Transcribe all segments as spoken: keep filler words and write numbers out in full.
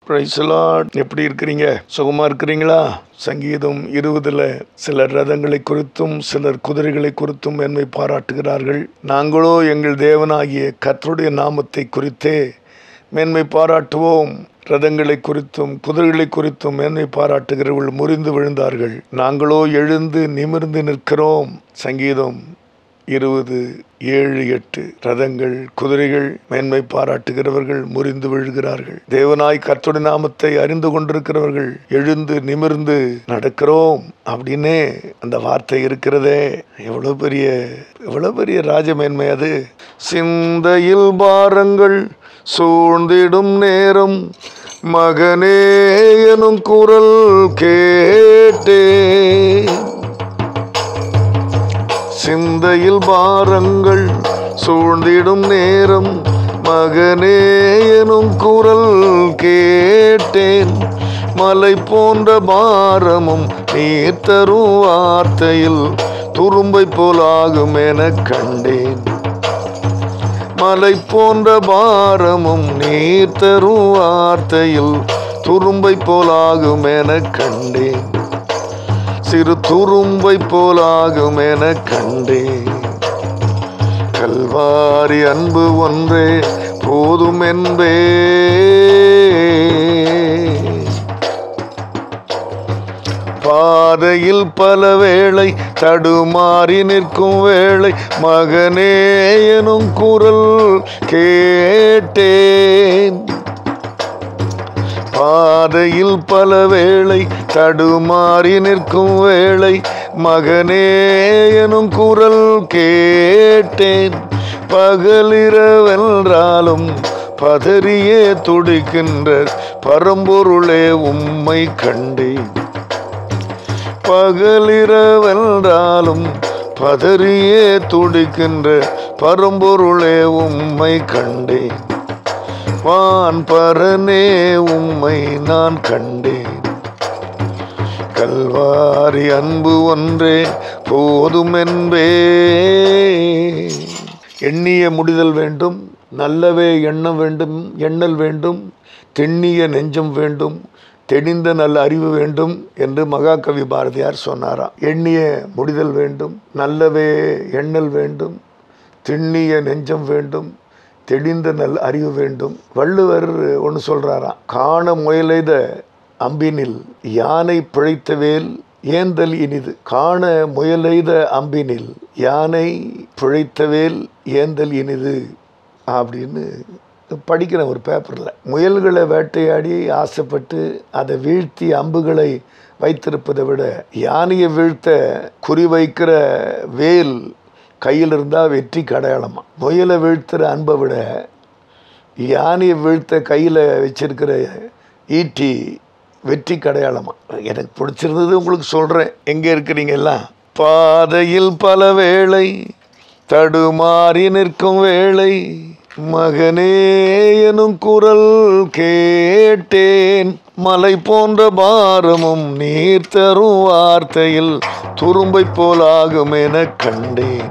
Praise the Lord. எப்படி இருக்கிறீங்க? சுகமா இருக்கிறீங்களா? சங்கீதம் இருபதுல சிலர் ரதங்களை குறித்தும் சிலர் குதிரைகளை குறித்தும் மேன்மை பாராட்டுகிறார்கள். நாங்களோ எங்கள் தேவனாகிய கர்த்தருடைய நாமத்தை குறித்தே மேன்மை பாராட்டுவோம். ரதங்களை குறித்தும் குதிரைகளை குறித்தும் மேன்மை பாராட்டுகிறவர்கள் முறிந்து விழுந்தார்கள். நாங்களோ எழுந்து நிமிர்ந்து நிற்கிறோம். சங்கீதம் இருபது ஏழு எட்டு. ரதங்கள் குதிரைகள் மேன்மை பாராட்டுகிறவர்கள் முறிந்து விழுகிறார்கள். தேவனாய் கர்த்தருடைய நாமத்தை அறிந்து கொண்டிருக்கிறவர்கள் எழுந்து நிமிர்ந்து நடக்கிறோம் அப்படின்னே அந்த வார்த்தை இருக்கிறதே. எவ்வளவு பெரிய எவ்வளவு பெரிய ராஜ மேன்மை அது. சிந்தையில் பாரங்கள் சூழ்ந்திடும் நேரம் மகனே எனும் குரல் கேட்டே. சிந்தையில் பாரங்கள் சூழ்ந்திடும் நேரம் மகனே எனும் குரல் கேட்டேன். மலை போன்ற பாரமும் நீர் தரும் வார்த்தையில் துரும்பை போலாகும் என கண்டேன். மலை போன்ற பாரமும் நீர் தரும் வார்த்தையில் துரும்பை போலாகும் என கண்டேன். சிறு துரும்பை போலாகும் என கண்டேன். கல்வாரி அன்பு ஒன்றே போதும் என்பே. பாதையில் பல வேளை தடுமாறி நிற்கும் வேளை மகனே எனும் குரல் கேட்டேன். பாதையில் பல வேளை தடுமாறி நிற்கும் வேளை மகனே எனும் குரல் கேட்டேன். பகலிரவென்றாலும் பதறியே துடிக்கின்ற பரம்பொருளே உம்மை கண்டேன். பகலிரவென்றாலும் பதறியே துடிக்கின்ற பரம்பொருளே உம்மை கண்டேன். வான் பரனே உம்மை நான் கண்டேன். கல்வாரி அன்பு ஒன்றே போதும் என்பே. எண்ணிய முடிதல் வேண்டும், நல்லவே எண்ண வேண்டும், எண்ணல் வேண்டும், தெண்ணிய நெஞ்சம் வேண்டும், தெளிந்த நல்ல அறிவு வேண்டும் என்று மகாகவி பாரதியார் சொன்னாராம். எண்ணிய முடிதல் வேண்டும், நல்லவே எண்ணல் வேண்டும், தெண்ணிய நெஞ்சம் வேண்டும், தெளிந்த நல் அறிவு வேண்டும். வள்ளுவர் ஒன்று சொல்கிறாராம். காண முயலெய்த அம்பினில் யானை பிழைத்தவேல் ஏந்தல் இனிது. காண முயலெய்த அம்பினில் யானை பிழைத்தவேல் ஏந்தல் இனிது அப்படின்னு படிக்கிறேன் ஒரு பேப்பரில். முயல்களை வேட்டையாடி ஆசைப்பட்டு அதை வீழ்த்தி அம்புகளை வைத்திருப்பதை விட யானையை வீழ்த்த குறி வைக்கிற வேல் கையில் இருந்தால் வெற்றி அடையாளமா. முயலை வீழ்த்துற அன்பை விட யானையை வீழ்த்த கையில் வச்சிருக்கிற ஈட்டி வெற்றி அடையாளமா. எனக்கு பிடிச்சிருந்தது உங்களுக்கு சொல்கிறேன். எங்கே இருக்கிறீங்க எல்லாம்? பாதையில் பல வேளை தடுமாறி நிற்கும் வேளை மகனே எனும் குரல் கேட்டேன். மலை போன்ற பாரமும் நீர் தரும் வார்த்தையில் துரும்பை போலாகும் என கண்டேன்.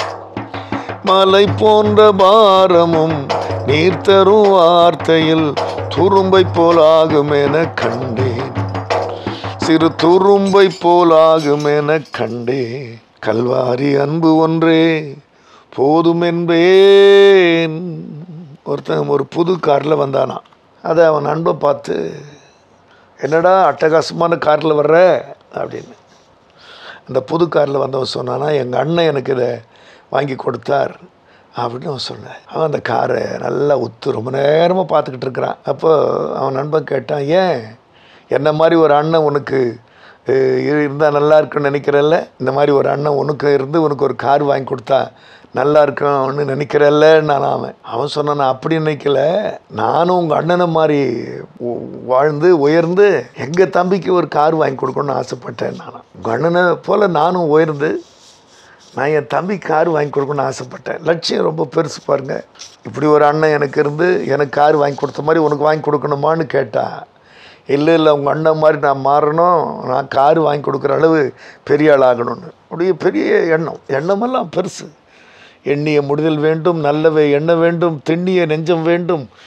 மலை போன்ற பாரமும் நீர் தரும் வார்த்தையில் துரும்பை போலாகும் என கண்டேன். சிறு துரும்பை போலாகும் என கண்டேன். கல்வாரி அன்பு ஒன்றே போதும் என்பேன். ஒருத்தன் ஒரு புது காரில் வந்தானா. அதை அவன் அன்பை பார்த்து, என்னடா அட்டகாசமான காரில் வர்ற அப்படின்னு. அந்த புது காரில் வந்தவன் சொன்னானா, எங்கள் அண்ணன் எனக்கு இதை வாங்கி கொடுத்தார் அப்படின்னு அவன் சொன்னான். அவன் அந்த காரை நல்லா ஒத்து ரொம்ப நேரமாக பார்த்துக்கிட்டு இருக்கிறான். அப்போ அவன் நண்பன் கேட்டான், ஏன் என்ன மாதிரி ஒரு அண்ணன் உனக்கு இருந்தால் நல்லா இருக்குன்னு நினைக்கிறல்ல? இந்த மாதிரி ஒரு அண்ணன் உனக்கு இருந்து உனக்கு ஒரு கார் வாங்கி கொடுத்தா நல்லா இருக்கும்னு நினைக்கிறல்ல? நான் அவன் அவன் சொன்னான், நான் அப்படி நினைக்கல, நானும் உங்கள் அண்ணனை மாதிரி வாழ்ந்து உயர்ந்து எங்கள் தம்பிக்கு ஒரு கார் வாங்கி கொடுக்கணும்னு ஆசைப்பட்டேன். நான் உங்கள் அண்ணனை போல் நானும் உயர்ந்து நான் என் தம்பி கார் வாங்கி கொடுக்கணும்னு ஆசைப்பட்டேன். லட்சியம் ரொம்ப பெருசு பாருங்கள். இப்படி ஒரு அண்ணன் எனக்கு இருந்து எனக்கு கார் வாங்கி கொடுத்த மாதிரி உனக்கு வாங்கி கொடுக்கணுமான்னு கேட்டா, இல்லை இல்லை உங்கள் அண்ணன் மாதிரி நான் மாறணும், நான் கார் வாங்கி கொடுக்குற அளவு பெரிய ஆள் ஆகணும்னு. அப்படியே பெரிய எண்ணம். எண்ணமெல்லாம் பெருசு. எண்ணிய முடிதல் வேண்டும், நல்லவை எண்ண வேண்டும், திண்ணிய நெஞ்சம் வேண்டும்,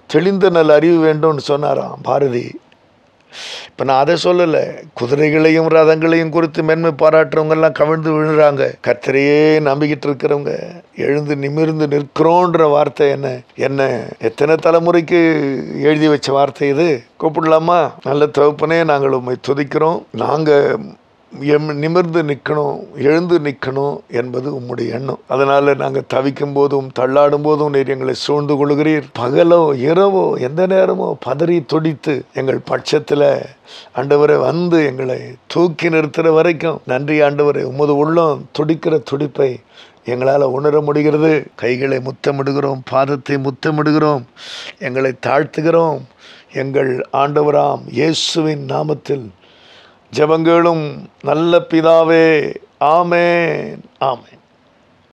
தெளிந்த நல்ல அறிவு வேண்டும்னு சொன்னாராம் பாரதி. இப்போ நான் அதை சொல்லலை, குதிரைகளையும் ரதங்களையும் குறித்து மென்மை பாராட்டுறவங்கெல்லாம் கவிழ்ந்து விழுறாங்க. கர்த்தரையே நம்பிக்கிட்டு இருக்கிறவங்க எழுந்து நிமிர்ந்து நிற்கிறோன்ற வார்த்தை என்ன என்ன எத்தனை தலைமுறைக்கு எழுதி வச்ச வார்த்தை இது. கூப்பிடலாமா? நல்ல தகப்பனே, நாங்கள் உம்மை துதிக்கிறோம். நாங்கள் எம் நிமிர்ந்து நிற்கணும், எழுந்து நிற்கணும் என்பது உம்முடைய எண்ணம். அதனால் நாங்கள் தவிக்கும் போதும் தள்ளாடும் போதும் நீர் எங்களை சூழ்ந்து கொள்கிறீர். பகலோ இரவோ எந்த நேரமோ பதறி துடித்து எங்கள் பட்சத்தில் ஆண்டவரை வந்து எங்களை தூக்கி நிறுத்துகிற வரைக்கும் நன்றி ஆண்டவரே. உமது உள்ளம் துடிக்கிற துடிப்பை எங்களால் உணர முடிகிறது. கைகளை முத்தமிடுகிறோம், பாதத்தை முத்தமிடுகிறோம், எங்களை தாழ்த்துகிறோம். எங்கள் ஆண்டவராம் இயேசுவின் நாமத்தில் ஜெபங்களும் நல்ல பிதாவே. ஆமென், ஆமென்.